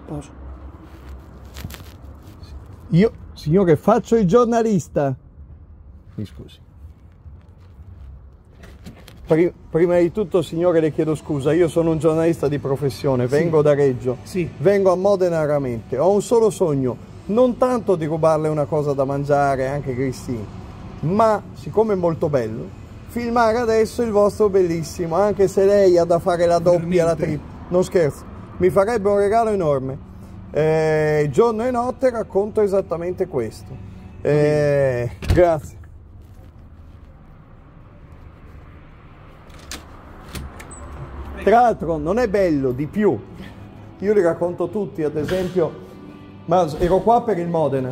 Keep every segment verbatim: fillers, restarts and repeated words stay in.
Pausa. Io, signore, faccio il giornalista. Mi scusi. Prima di tutto, signore, le chiedo scusa, io sono un giornalista di professione, vengo sì. da Reggio, sì. vengo a Modena raramente, ho un solo sogno, non tanto di rubarle una cosa da mangiare, anche Cristina, ma siccome è molto bello, filmare adesso il vostro bellissimo, anche se lei ha da fare la doppia, la tripla, non scherzo, mi farebbe un regalo enorme. Eh, giorno e notte racconto esattamente questo. Eh, grazie. Tra l'altro non è bello, di più, io li racconto tutti, ad esempio, ma ero qua per il Modena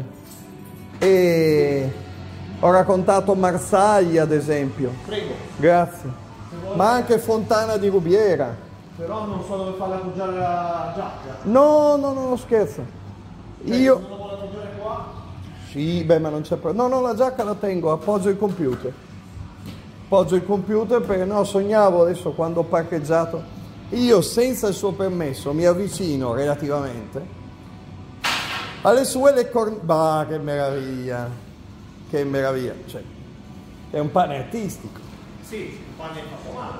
e ho raccontato Marsaglia, ad esempio. Prego. Grazie. Ma anche Fontana di Rubiera. Però non so dove farla appoggiare la giacca. No, no, no, no, scherzo. Cioè, io... se non la vuole appoggiare qua? Sì, beh, ma non c'è problema. No, no, la giacca la tengo, appoggio il computer. Appoggio il computer perché no, sognavo adesso quando ho parcheggiato, io senza il suo permesso mi avvicino relativamente alle sue le corna. Bah, che meraviglia, che meraviglia, cioè, è un pane artistico. Sì, un pane fatto male.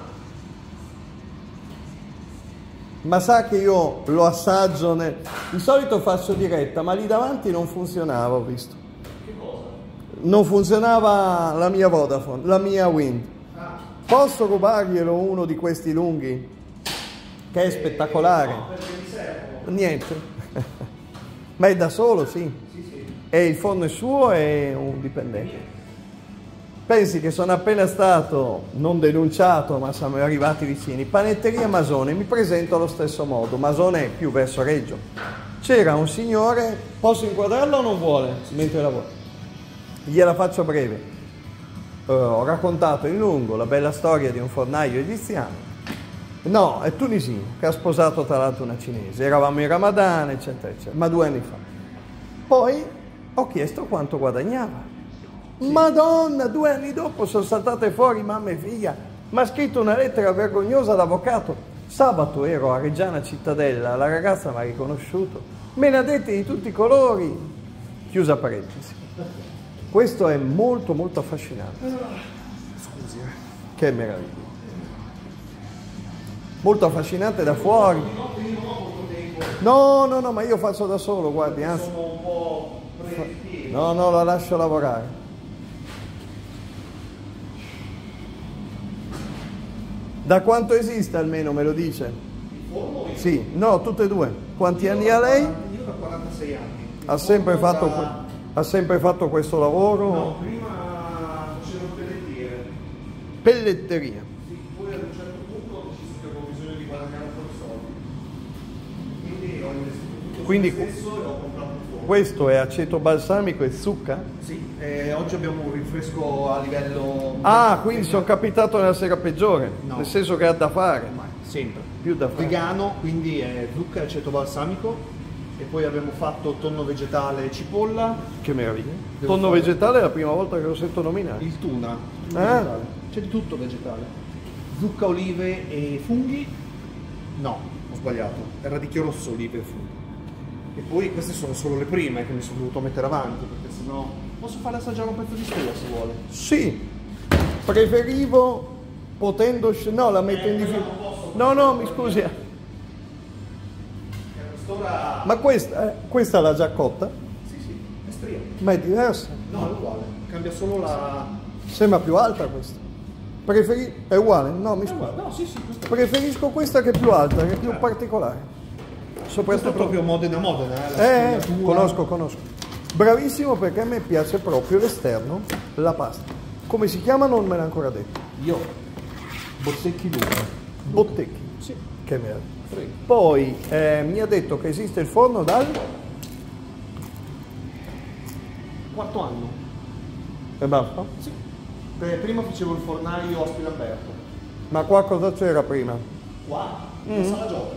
Ma sa che io lo assaggio, nel... di solito faccio diretta, ma lì davanti non funzionava, ho visto. Che cosa? Non funzionava la mia Vodafone, la mia Wind. Ah. Posso rubarglielo uno di questi lunghi? Che è spettacolare. No, perché mi servono. Niente. Ma è da solo, sì. Sì, sì. E il forno è suo e un dipendente. Pensi che sono appena stato, non denunciato, ma siamo arrivati vicini. Panetteria Masone, mi presento allo stesso modo. Masone è più verso Reggio. C'era un signore, posso inquadrarlo o non vuole? Mentre lavoro. Gliela faccio breve. Uh, ho raccontato in lungo la bella storia di un fornaio egiziano. No, è tunisino, che ha sposato tra l'altro una cinese. Eravamo in Ramadan, eccetera, eccetera, ma due anni fa. Poi ho chiesto quanto guadagnava. Sì. Madonna, due anni dopo sono saltate fuori mamma e figlia. Mi ha scritto una lettera vergognosa all'avvocato. Sabato ero a Reggiana Cittadella, la ragazza mi ha riconosciuto. Me ne ha dette di tutti i colori. Chiusa parentesi. Questo è molto molto affascinante. Scusi, eh. Che meraviglia. Molto affascinante da fuori. No, no, no, ma io faccio da solo, guardi, anzi. Sono un po' presi. No, no, la lascio lavorare. Da quanto esiste almeno, me lo dice? Il forno? Sì, no, tutte e due. Quanti anni ha lei? Io da quarantasei anni. Ha sempre fatto, da... ha sempre fatto questo lavoro? No, prima facevo pellettiere. Pelletteria. Sì, poi ad un certo punto ho deciso che avevo bisogno di guadagnare un po' di soldi. Quindi ho investito tutto Quindi, su me stesso e ho comprato un forno. Questo è aceto balsamico e zucca? Sì, eh, oggi abbiamo un rinfresco a livello... Ah, quindi sono capitato nella sera peggiore, no. Nel senso che ha da fare. Ma sempre. Più da fare. Vegano, quindi è zucca e aceto balsamico. E poi abbiamo fatto tonno vegetale e cipolla. Che meraviglia. Devo Tonno fare... vegetale è la prima volta che lo sento nominare. Il tuna. Il Ah. vegetale. C'è di tutto vegetale. Zucca, olive e funghi? No, ho sbagliato. È radicchio rosso, olive e funghi. E poi queste sono solo le prime che mi sono dovuto mettere avanti, perché sennò posso fare assaggiare un pezzo di stella se vuole. Sì, preferivo potendo... No, la metto in difficoltà. No, no, mi scusi. Ma questa, eh, questa l'ha già cotta? Sì, sì, è stria. Ma è diversa? No, è uguale. Cambia solo la... Sembra più alta questa. Preferi... È uguale? No, mi scusi. No, sì, sì. Questa... Preferisco questa che è più alta, che è più eh. particolare. Soprattutto è proprio Modena Modena, eh, eh conosco, conosco. Bravissimo, perché a me piace proprio l'esterno, la pasta. Come si chiama non me l'ha ancora detto. Io. Bottecchi Luca. Bottecchi? Sì. Che meraviglia. Poi eh, mi ha detto che esiste il forno dal... Quarto anno. E basta? Sì. Beh, prima facevo il fornaio a Spilamberto. Ma qua cosa c'era prima? Qua? La Mm. sala giochi.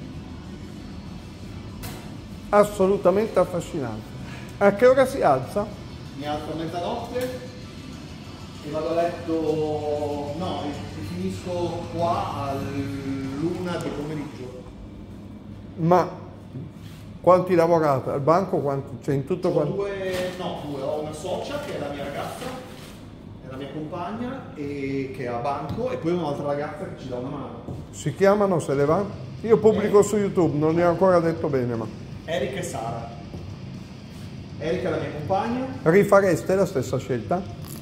Assolutamente affascinante. A che ora si alza? Mi alzo a mezzanotte e vado a letto, no, e finisco qua all'una del pomeriggio. Ma Quanti lavorate? Al banco? Quanti? Cioè in tutto Ho quanto? due, no, due, ho una socia che è la mia ragazza, è la mia compagna e che è a banco, e poi un'altra ragazza che ci dà una mano. Si chiamano, se le va? Io pubblico su YouTube, non ne ho ancora detto bene, ma... Erika e Sara. Erika è la mia compagna. Rifareste la stessa scelta?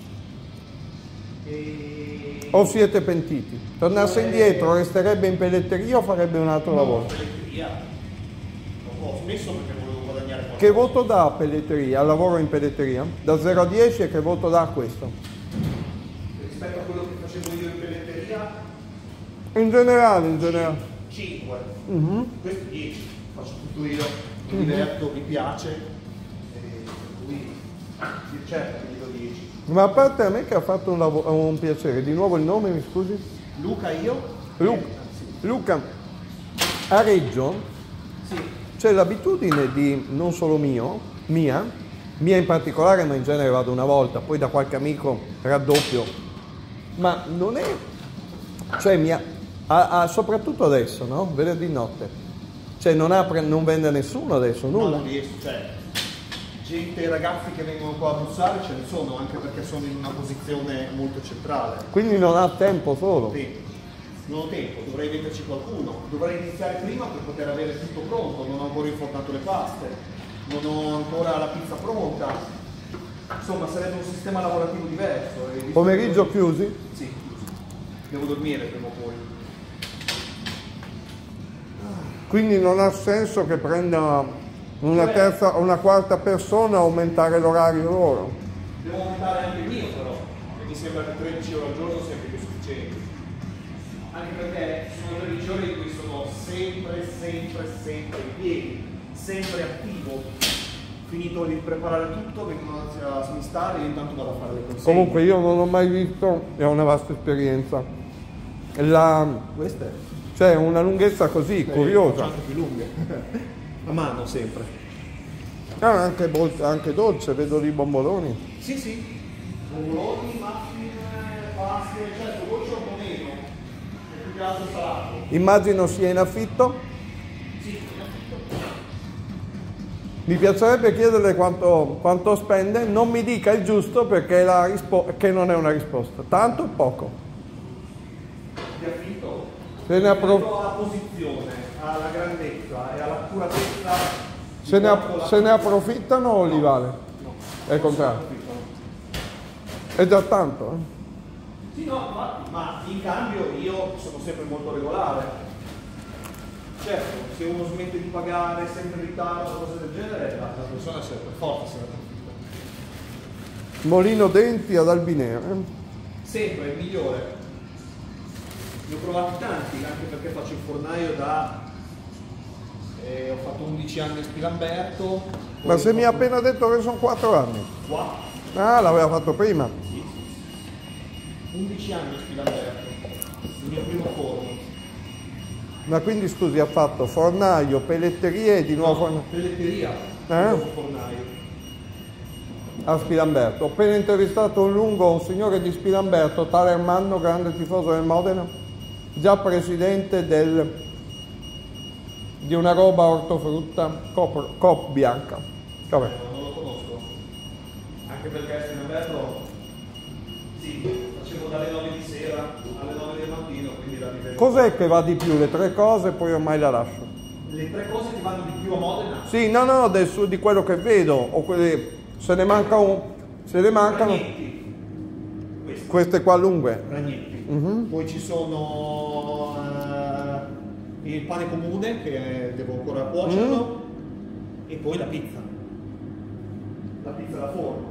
E... O siete pentiti? Tornasse indietro, resterebbe in pelletteria o farebbe un altro no, lavoro? pelletteria. Ho smesso perché volevo guadagnare qualcosa. Che voto dà a pelletteria, al lavoro in pelletteria? Da zero a dieci, e che voto dà a questo? Rispetto a quello che facevo io in pelletteria? In generale, in generale. cinque. Mm-hmm. Questo dieci. Faccio tutto io, mi diverto, mi piace. E quindi, certo, mi do dieci. Ma a parte a me che ha fatto un, lavoro, un piacere, di nuovo il nome, mi scusi? Luca, io? Luca, Eh, sì. Luca, a Reggio Sì. c'è l'abitudine di, non solo mio, mia, mia in particolare, ma in genere vado una volta, poi da qualche amico raddoppio, ma non è, cioè mia, a, a, soprattutto adesso, no? Venerdì notte, cioè non apre, non vende nessuno adesso, No, nulla. non riesco, cioè, gente, ragazzi che vengono qua a bussare ce ne sono, anche perché sono in una posizione molto centrale. Quindi non ha tempo solo. Tempo. Non ho tempo, dovrei venderci qualcuno, dovrei iniziare prima per poter avere tutto pronto, non ho ancora infornato le paste, non ho ancora la pizza pronta, insomma sarebbe un sistema lavorativo diverso. E visto Pomeriggio che- chiusi? Sì, chiusi. Devo dormire prima o poi. Quindi non ha senso che prenda una terza o una quarta persona a aumentare l'orario loro. Devo aumentare anche il mio però, e mi sembra che tredici ore al giorno sia più che sufficiente. Anche perché sono tredici ore in cui sono sempre, sempre, sempre in piedi, sempre attivo. Finito di preparare tutto, vengono a smistare e io intanto vado a fare le consegne. Comunque io non ho mai visto, è una vasta esperienza, la, Queste? cioè una lunghezza così, curiosa. Anche più lunghe. A mano sempre. Ah, anche, bol- anche dolce, vedo lì bomboloni. Sì, sì. Bomboloni, muffin, paste, certo, dolce un po' meno. È più che altro salato. Immagino sia in affitto. Sì, Mi piacerebbe chiederle quanto, quanto spende, non mi dica il giusto perché la rispo- che non è una risposta, tanto o poco. di affitto. Se ne appro- Rispetto alla posizione, alla grandezza e all'accuratezza. di Se ne, quanto app- la- se ne approfittano o li vale? No. È il contrario. Approfittano. È già tanto, eh? Sì, no, infatti, ma in cambio io sono sempre molto regolare. Certo, se uno smette di pagare sempre in ritardo, cose del genere, la, la persona si per forza se ne approfitta. Molino Denti ad Albinere. Sempre il migliore. Ne ho provati tanti, anche perché faccio il fornaio da... eh, ho fatto undici anni a Spilamberto. Ma se mi ha appena detto che sono quattro anni. Qua. Ah, l'aveva fatto prima. Sì. undici anni a Spilamberto. Il mio primo forno. Ma quindi scusi, ha fatto fornaio, pelletteria e di nuovo fornaio. Pelletteria. Eh? Dopo fornaio. A Spilamberto. Ho appena intervistato un lungo, un signore di Spilamberto, tale Ermanno, grande tifoso del Modena, già presidente del, di una roba ortofrutta, Coop, Coop bianca. Vabbè. Eh, non lo conosco. Anche perché a Spilamberto, sì, facevo dalle nove di sera alle nove del mattino, quindi la vivevo. Cos'è che va di più? Le tre cose, poi ormai la lascio. Le tre cose che vanno di più a Modena? Sì, no, no, del su- di quello che vedo, o quelli, se ne manca un, se ne mancano, Ragnetti. Queste. queste qua lunghe. Ragnetti. Mhm. Poi ci sono eh, il pane comune che devo ancora cuocerlo e poi la pizza. La pizza da forno.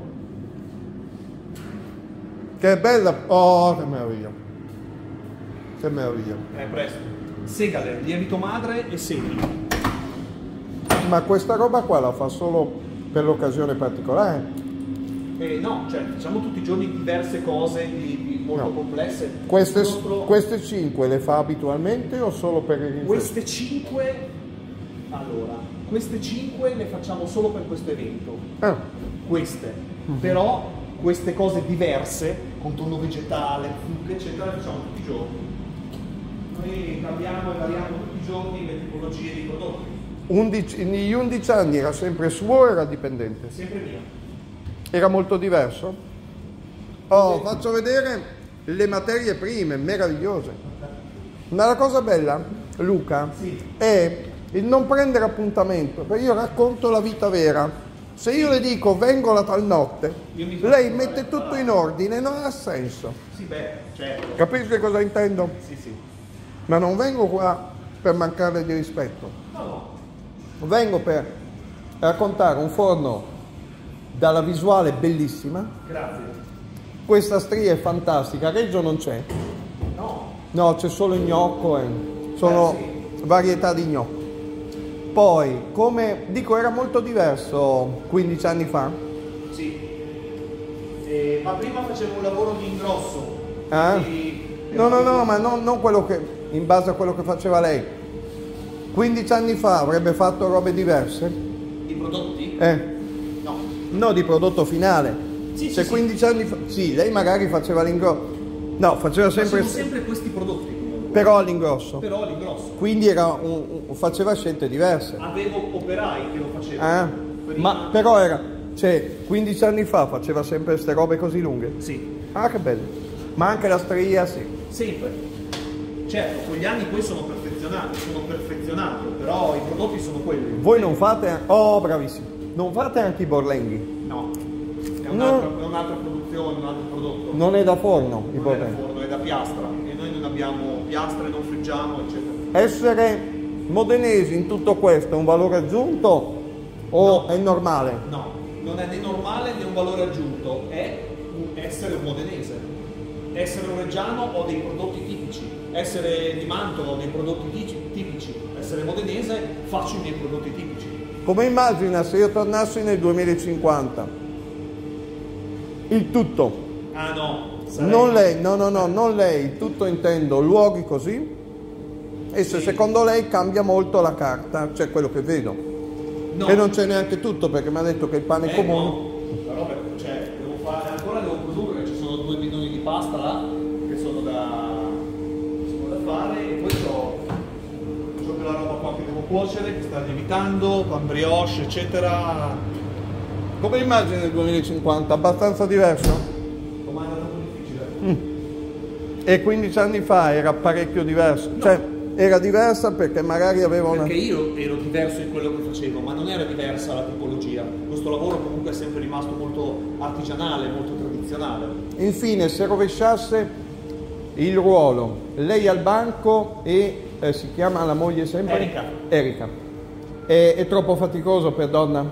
Che bella, oh, che meraviglia. Che meraviglia. Eh, presto. Segale, lievito madre e segni. Ma questa roba qua la fa solo per l'occasione particolare? Eh, no, cioè facciamo tutti i giorni diverse cose di, di molto No. complesse. Queste, Il nostro- queste cinque le fa abitualmente o solo per il Queste cinque, allora, queste cinque le facciamo solo per questo evento. Ah, Queste, però queste cose diverse, con tonno vegetale, zucche, eccetera, le facciamo tutti i giorni. Noi cambiamo e variamo tutti i giorni le tipologie di prodotti. undici, negli undici anni era sempre suo o era dipendente? Sempre mio. Era molto diverso? Oh, faccio vedere le materie prime, meravigliose. Ma la cosa bella, Luca, sì. è il non prendere appuntamento, perché io racconto la vita vera. Se io le dico vengo la tal notte, lei mette tutto in ordine, non ha senso. Sì, beh, certo. Capisci cosa intendo? Sì, sì. Ma non vengo qua per mancarle di rispetto. No, no. Vengo per raccontare un forno dalla visuale bellissima. Grazie. Questa stria è fantastica, Reggio non c'è. No. No, c'è solo gnocco e sono Eh, sì. varietà di gnocco. Poi, come dico, era molto diverso quindici anni fa. Sì. Eh, ma prima facevo un lavoro di ingrosso. Eh? quindi- No, no, no, ma non, non quello che, in base a quello che faceva lei. quindici anni fa avrebbe fatto robe diverse? I prodotti? Eh, No. no, di prodotto finale. Sì, Se sì, quindici anni fa, sì, lei magari faceva l'ingrosso. No, faceva sempre, Facevo sempre questi prodotti. però all'ingrosso. Però l'ingrosso. Quindi era un, un- faceva scelte diverse. Avevo operai che lo facevano. Eh? Prima- Ma però era, cioè, quindici anni fa faceva sempre queste robe così lunghe? Sì. Ah, che bello. Ma anche la stria, sì. Sempre. Certo, con gli anni poi sono perfezionato, sono perfezionato, però i prodotti sono quelli. Voi non fate, oh bravissimo, non fate anche i borlenghi. No. È No. un'altra, è un'altra produzione, un altro prodotto. Non è da forno i Non è da borlenghi. forno, è da piastra. E noi non abbiamo piastre, non friggiamo, eccetera. Essere modenesi in tutto questo è un valore aggiunto o No. è normale? No, non è né normale né un valore aggiunto, è un- essere un modenese. Essere un reggiano ho dei prodotti tipici, essere di Mantova ho dei prodotti ti- tipici, essere modenese faccio i miei prodotti tipici. Come immagina se io tornassi nel duemilacinquanta? Il tutto. Ah no, sarei- Non lei, no, no, no, non lei, tutto intendo, luoghi così. E se Sì. secondo lei cambia molto la carta, cioè quello che vedo. No. E non c'è neanche tutto perché mi ha detto che il pane è Eh, comune. no. Però beh, cioè, devo fare, ancora devo produrre, ci sono due bidoni di pasta là che sono da, sono da fare e poi ho, ho quella roba qua che devo cuocere, che sta lievitando, pan brioche, eccetera. Come immagini nel duemilacinquanta? Abbastanza diverso? Domanda troppo difficile. E quindici anni fa era parecchio diverso? Cioè, era diversa perché magari aveva una... Perché io ero diverso in quello che facevo, ma non era diversa la tipologia. Questo lavoro comunque è sempre rimasto molto artigianale, molto tradizionale. Infine, se rovesciasse il ruolo, lei al banco e eh, si chiama la moglie sempre? Erika. Erika. È, è troppo faticoso per donna?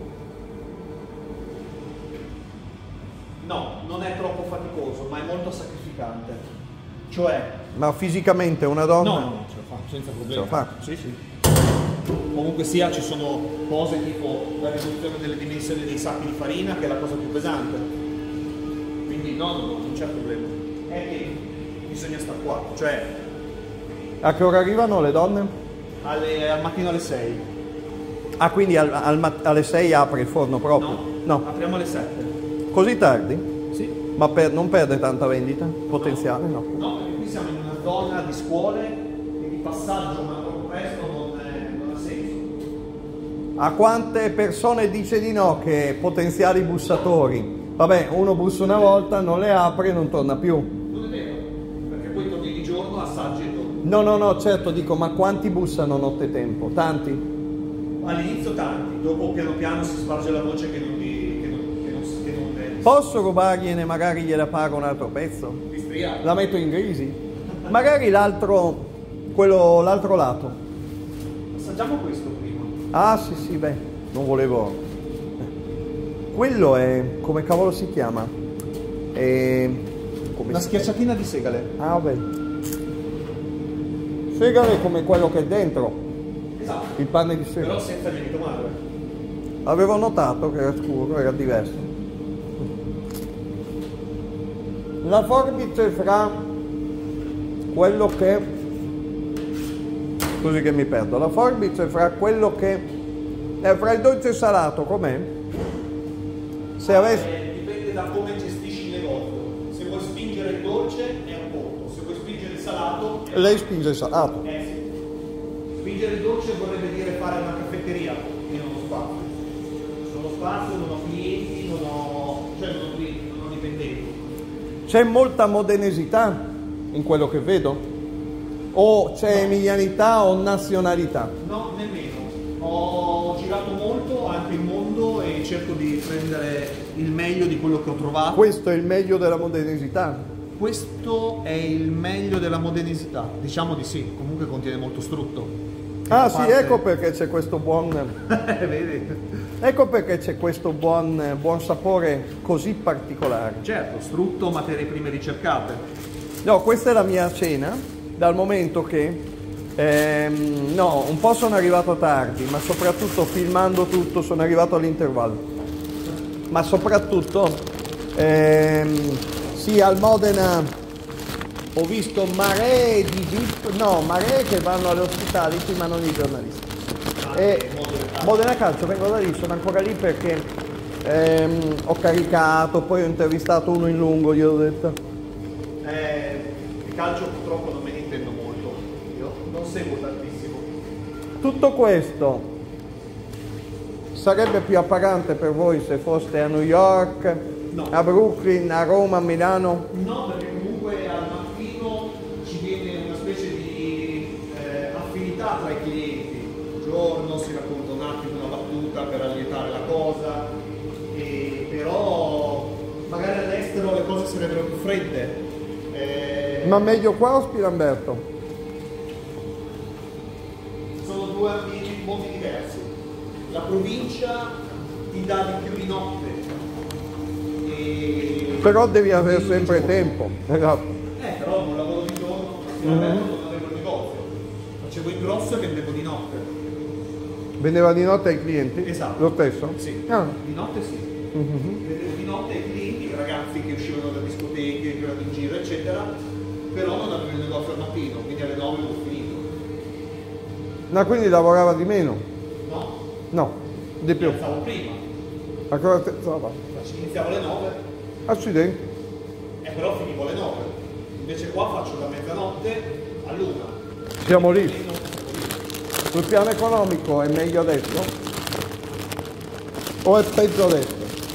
No, non è troppo faticoso, ma è molto sacrificante. Cioè, Ma fisicamente una donna? no, no, no, ce la fa, senza problemi. Ce la fa? Sì, sì. Comunque sia, ci sono cose tipo la riduzione delle dimensioni dei sacchi di farina, che è la cosa più pesante. Quindi no, no, no, non c'è problema. È che bisogna stare qua, cioè A che ora arrivano le donne? alle- al mattino alle sei. Ah, quindi al- al mat- alle sei apre il forno proprio? No, No. apriamo alle sette. Così tardi? Sì. Ma per- non perde tanta vendita? Potenziale? No. No, perché qui siamo in una zona di scuole e di passaggio, ma troppo presto non, è- non ha senso. A quante persone dice di no che potenziali bussatori? Vabbè, uno bussa una volta, non le apre e non torna più. Non è vero, perché poi torni di giorno, assaggi e torni. No, no, no, certo, dico, ma quanti bussano nottetempo? Tanti? All'inizio tanti, dopo piano piano si sparge la voce che non ti, che non, che non, che non è Posso rubargliene, magari gliela pago un altro pezzo? distriato. La metto in crisi? Magari l'altro, quello, l'altro lato. Assaggiamo questo prima. Ah, sì, sì, beh, non volevo... Quello è... come cavolo si chiama? È... come Una si- schiacciatina di segale. Ah, vabbè. Segale come quello che è dentro, Esatto. il pane di segale. Però senza lievito madre. Avevo notato che era scuro, era diverso. La forbice fra quello che... Scusi che mi perdo. La forbice fra quello che... è fra il dolce e il salato, com'è? Se avessi... Eh, dipende da come gestisci il negozio. Se vuoi spingere il dolce è un conto, se vuoi spingere il salato è Lei spinge il salato. Eh sì. Spingere il dolce vorrebbe dire fare una caffetteria panetteria, io non ho spazio. Non ho spazio, non ho clienti, non ho, cioè non ho clienti, non ho dipendenti. C'è molta modenesità in quello che vedo? O c'è No. emilianità o nazionalità? No, nemmeno. Ho girato molto anche il mondo e cerco di prendere il meglio di quello che ho trovato. Questo è il meglio della modenesità? Questo è il meglio della modenesità, diciamo di sì, comunque contiene molto strutto. Ah A sì, parte- ecco perché c'è questo buon... Vedi? Ecco perché c'è questo buon, buon sapore così particolare. Certo, strutto, materie prime ricercate. No, questa è la mia cena, dal momento che, ehm, no, un po' sono arrivato tardi, ma soprattutto filmando tutto sono arrivato all'intervallo. Ma soprattutto, ehm, sì, al Modena ho visto maree di V I P, no, maree che vanno alle hospitality ma non i giornalisti. E Modena Calcio, vengo da lì, sono ancora lì perché ehm, ho caricato, poi ho intervistato uno in lungo, gli ho detto. Eh, il calcio purtroppo non me ne intendo molto, io non seguo tantissimo. Tutto questo sarebbe più appagante per voi se foste a New York, No. a Brooklyn, a Roma, a Milano? No, perché comunque al mattino ci viene una specie di eh, affinità tra i clienti. Un giorno si racconta un attimo una battuta per allietare la cosa, e però magari all'estero le cose sarebbero più fredde. Eh, Ma meglio qua o Spilamberto? Sono due ambienti molto diversi. La provincia ti dà di più di notte. E... Però devi avere di sempre giorno. tempo. Esatto. Eh, però non lavoro di giorno, Mhm. non avevo il negozio. Facevo il grosso e vendevo di notte. Vendeva di notte ai clienti? Esatto. Lo stesso? Sì. Ah. Di notte sì. Mhm. Vendevo di notte ai clienti, ragazzi che uscivano da discoteche, che erano in giro, eccetera. Però non avevo il negozio al mattino, quindi alle nove ho finito. Ma quindi lavorava di meno? No? No, di Mi più. alzavo prima. A cosa te- trova? Iniziavo alle nove, Accidenti. e però finivo alle nove. Invece qua faccio da mezzanotte all'una. Siamo lì. Meno, siamo lì. Sul piano economico è meglio adesso? O è peggio adesso?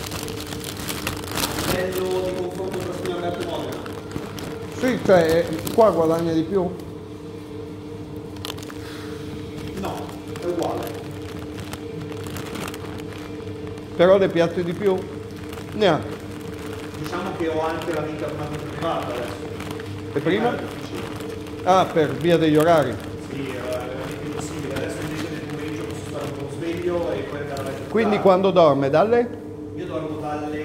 Bello di confronto tra Spilamberto e Modena. Sì, cioè qua guadagna di più? No, è uguale. Però le piace di più? Neanche. Diciamo che ho anche la vita, una vita privata adesso. E prima? Era difficile. Ah, per via degli orari. Sì, era veramente impossibile. Adesso invece nel pomeriggio posso stare un po' sveglio e poi andare a letto. Quindi tardi. quando dorme? Dalle? Io dormo dalle...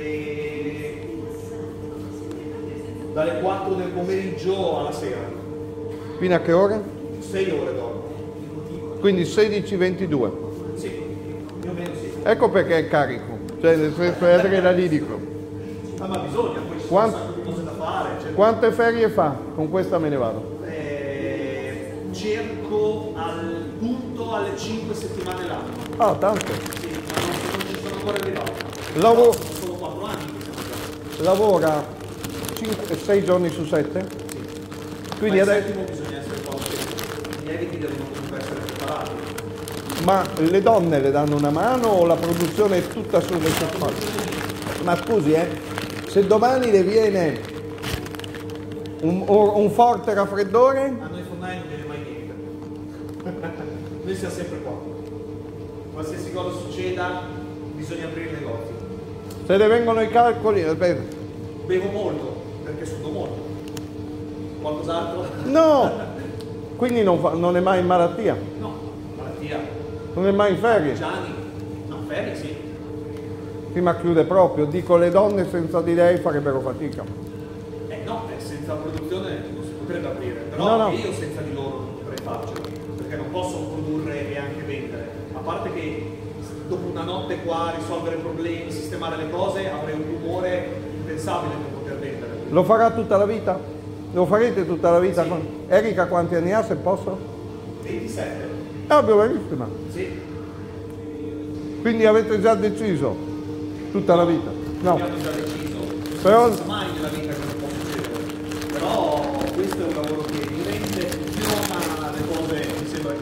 dalle quattro del pomeriggio alla sera. Fino a che ore? sei ore dormo. Quindi sedici ventidue. Sì, più o meno sì. Ecco perché è carico. Cioè nel senso è adrenalinico. Ah, ma bisogna, poi ci sono Quant- un sacco di cose da fare. Cioè, Quante ferie fa? Con questa me ne vado. eh, cerco al punto alle cinque settimane l'anno. Ah, tante. Sì, ma non, non ci sono ancora arrivato. Lavo- No, sono solo quattro anni che siamo già. Lavora sei giorni su sette? Quindi Ma il adesso... settimo bisogna essere un po' attenti. Gli eviti devono comunque essere preparati. Ma le donne le danno una mano o la produzione è tutta sulle sue spalle? Ma scusi, eh, se domani le viene un, un forte raffreddore, A noi fornai non viene mai niente. Noi siamo sempre qua. Qualsiasi cosa succeda, bisogna aprire il negozio. se le vengono i calcoli, aspetta. Bevo molto, perché sudo molto. Qualcos'altro? No! Quindi non, fa- non è mai in malattia, No, malattia. non è mai in ferie. Gianni, no, ferie sì. Prima chiude proprio, dico le donne senza di lei farebbero fatica. Eh no, eh, senza produzione non si potrebbe aprire, però No, no. anche io senza di loro non potrei farcela, perché non posso produrre e anche vendere. A parte che dopo una notte qua risolvere problemi, sistemare le cose, avrei un rumore impensabile per poter vendere. Lo farà tutta la vita? Lo farete tutta la vita? Sì. con- Erika quanti anni ha se posso? ventisette? Ah, bravissima. Sì. Quindi avete già deciso tutta la vita? No. Abbiamo già deciso. Però- Non si sa mai nella vita cosa può succedere. Però questo è un lavoro che mi rende, funziona, le cose mi sembra che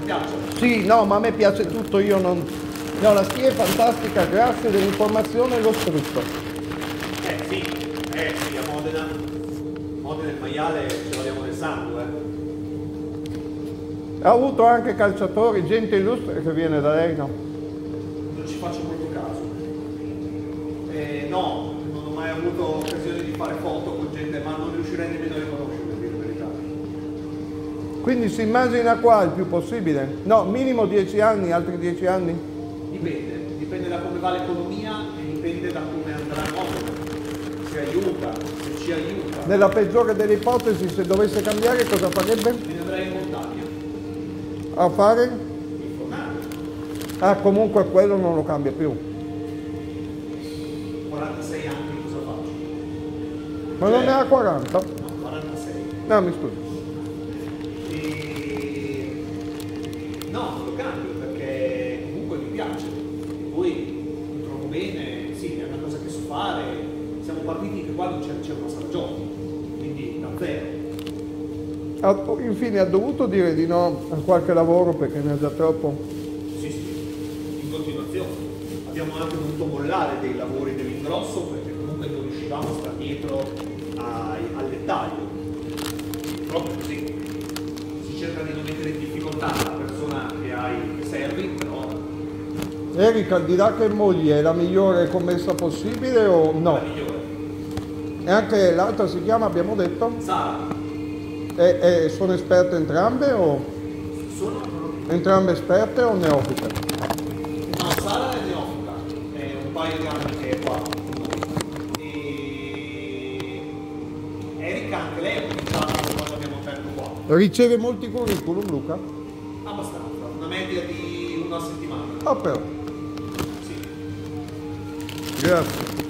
piacciono? Sì, no, ma a me piace tutto, io non... No, la scia è fantastica, grazie dell'informazione e lo strutto. Eh sì, eh sì, a Modena, Modena il maiale ce l'abbiamo nel sangue. Eh. Ha avuto anche calciatori, gente illustre che viene da lei, no? Non ci faccio molto caso. Eh, no, non ho mai avuto occasione di fare foto con gente, ma non riuscirei nemmeno a riconoscere, per dire la verità. Quindi si immagina qua il più possibile? No, minimo dieci anni, altri dieci anni? Dipende, dipende da come va l'economia e dipende da come andrà il mondo. Se aiuta, se ci aiuta. Nella peggiore delle ipotesi, se dovesse cambiare, cosa farebbe? Me ne andrei in montagna, A fare? in fornaio. Ah, comunque quello non lo cambia più. quarantasei anni cosa faccio? Ma non ne ha quaranta? No, quarantasei. No, mi scusi. E... No, non lo cambio perché comunque mi piace. Poi mi trovo bene, sì, è una cosa che so fare. Siamo partiti che qua non c'è, c'è una sala giochi, quindi da zero. Ha- infine ha dovuto dire di no a qualche lavoro perché ne ha già troppo. Sì, sì, in continuazione. Abbiamo anche dovuto mollare dei lavori dell'ingrosso perché comunque non riuscivamo a stare dietro ai, al dettaglio. Proprio così. Si cerca di non mettere in difficoltà la persona che hai che servi, però Erika, dirà che moglie è la migliore commessa possibile o è la no? migliore. E anche l'altra si chiama, abbiamo detto? Sara, E, e sono esperte entrambe o sono... entrambe esperte o neofite? No, Sara è neofita, è un paio di anni che è qua con noi. E Erika anche lei è cominciata quando abbiamo aperto qua. Riceve molti curriculum, Luca? Abbastanza, una media di una settimana. Ah, però. Sì. Grazie.